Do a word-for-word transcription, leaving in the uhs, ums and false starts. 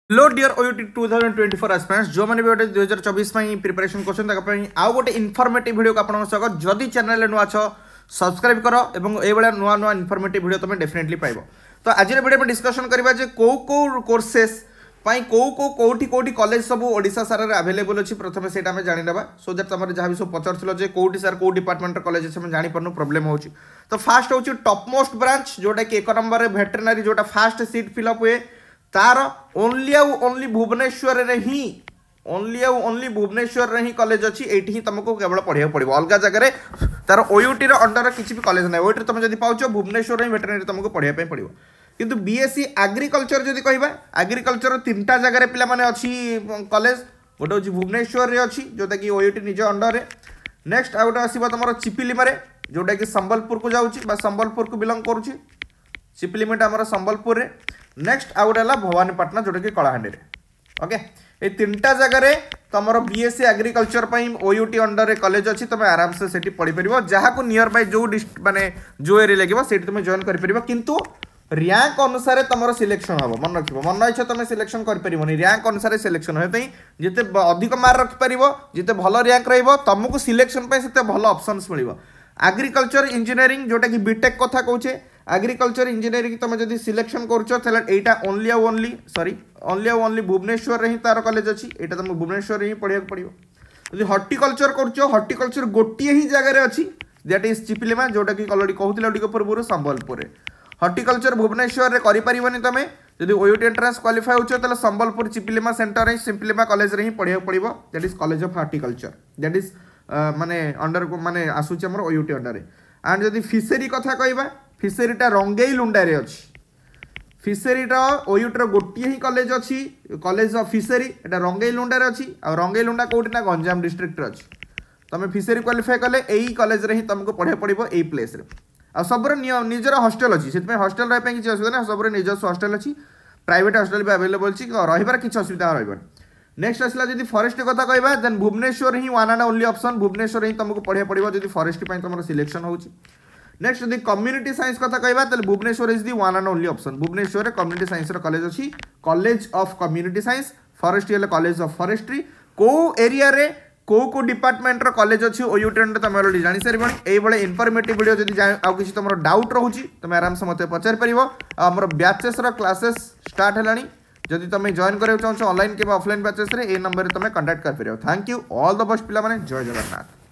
Hello dear OUAT two thousand twenty four aspirants जो मैंने भी गोटे दुई हजार चौबीस प्रिपरेशन कर आउ गोटे इनफॉर्मेटिव वीडियो को आपन स्वागत जदि चैनल नुआ छ सब्सक्राइब कर और ये नुआ नुआ इनफॉर्मेटिव वीडियो तुम डेफिनेटली पाइब। तो आज वीडियो में डिस्कशन करबा जे को को कोर्सेस पाई को को कोठी कोठी कॉलेज सब ओडिशा सारा अवेलेबल अछि प्रथमे सेटा हम जानि लेबा सो दैट तमरे जहां भी सब पचरथिलो जे कोठी सार को डिपार्टमेंट कॉलेज हम जानि परनु प्रॉब्लम होछि। तो फास्ट होछि टॉप मोस्ट ब्रांच जोटा कि एक नंबर रे वेटरनरी जोटा फास्ट सीट फिल अप हुए तार ओनली आउ ओनली भुवनेश्वर रे ही ओनली आउ ओनली भुवनेश्वर रे ही कॉलेज अछि एठी ही तुमको केवल पढ़िया पड़िबो अलगा जगह रे तार ओयूटी रे अंडर किछि भी कॉलेज नै ओयूटी तुम जदि पाउछो भुवनेश्वर रे वेटरनरी तुमको पढ़िया पे पड़िबो। किंतु बीएससी एग्रीकल्चर जदि कहबा एग्रीकल्चर तीनटा जगह रे पिला माने अछि कॉलेज गोटे अछि भुवनेश्वर रे अछि जोटा कि ओयूटी निज अंडर रे। नेक्स्ट आ गोटे आसीबा तमरो चिपिलिमा रे जोटा कि संबलपुर को जाउछि बा संबलपुर को बिलोंग करूछि चिपिलिमा हमर संबलपुर रे। नेक्स्ट आउ गोटे भवानीपाटना जोटा कि कलाहांडी रे। ओके ये तीनटा जगह रे तुम बीएससी एग्रीकल्चर ओयूटी अंडर रे कॉलेज अच्छी तुम आराम से सेठी पढ़ी परिबो जहाँ को नियर बाय जो माने जो एरिया लगे सेठी तुम जॉइन कर परिबो। किंतु रैंक अनुसार तुम सिलेक्शन हम मन रखिबो मन इच्छा तुम सिलेक्शन कर परिबोनी रैंक अनुसार सिलेक्शन होय तई जिते अधिक मार्क रख परिबो जिते भलो रैंक रहइबो तुमको सिलेक्शन पे सेते भलो ऑप्शंस मिलिबो। एग्रीकल्चर इंजीनियरिंग जोटा कि बीटेक कथा कहूचे एग्रीकल्चर इंजीनियरिंग तुम जदि सिलेक्शन करा ओनली आउ ओनली सॉरी ओनली आउ ओनली भुवनेश्वर रे ही तार कॉलेज अच्छी एटा तुम भुवनेश्वर रे ही पढ़िया पड़ो। जदि हॉर्टिकल्चर करो हॉर्टिकल्चर गोटे ही जगह अच्छी दैट इज चिपिलिमा जोटा कि अलरेडी कहूला टिके पूर्व संबलपुर रे हॉर्टिकल्चर भुवनेश्वर रे करि परिबनी तमे जदि ओयूटी एंट्रेंस क्वालिफाई होछो तले संबलपुर चिपिलिमा सेंटर रे सिंपलिमा कॉलेज रे ही पढ़िया पड़ो that is college of horticulture that is माने अंडर को माने आसुच हमर ओयूटी अंडर रे। एंड जदि फिशरी कथा कहबा फिशरीटा रंगेई लुंडा रे अछि फिशरीटा ओयूटी रो गोटे ही कॉलेज अछि कॉलेज ऑफ फिशरी एटा रंगेई लुंडा रे अछि आ रंगेई लुंडा कोठी ना गंजाम डिस्ट्रिक्ट रे अछि तमे फिशरी क्वालिफाई कले एई कॉलेज रे ही तुमको पढ़े पड़िबो एई प्लेस रे। आ सबरे निजर हॉस्टल अछि सेतमे हॉस्टल रह पे किछ असुविधा ना सबरे निजर हॉस्टल अछि प्राइवेट हॉस्टल भी अवेलेबल अछि रहिबार किछ असुविधा रहबन। नेक्स्ट आसला जदि फॉरेस्ट कथा कहबा देन भुवनेश्वर ही one and only option Bhubaneswar ही तुमको पढ़े पड़िबो जदि फॉरेस्ट पई तुमरो सिलेक्शन होउची। नेक्स्ट यदि कम्युनिटी साइंस कथा कहबा तले Bhubaneswar is the one and only option Bhubaneswar रे कम्युनिटी साइंस रो कॉलेज अछि college of community science forest ये कॉलेज ऑफ फॉरेस्ट्री को एरिया रे को को डिपार्टमेंट रो कॉलेज अछि ओयूटी रे तुम ऑलरेडी जानि सरबणी एई बळे इनफॉर्मेटिव वीडियो जदि आ किछि तुमरो डाउट रहउची तुम आराम से मते पचार परिबो। हमर बैचेस रो क्लासेस स्टार्ट हेलानी जदि तुम जॉइन करेउ चाहो ऑनलाइन के ऑफलाइन बैचेस रे ए नंबर रे तुम कांटेक्ट कर परिबो। Thank you all the best पिला माने जय जगन्नाथ।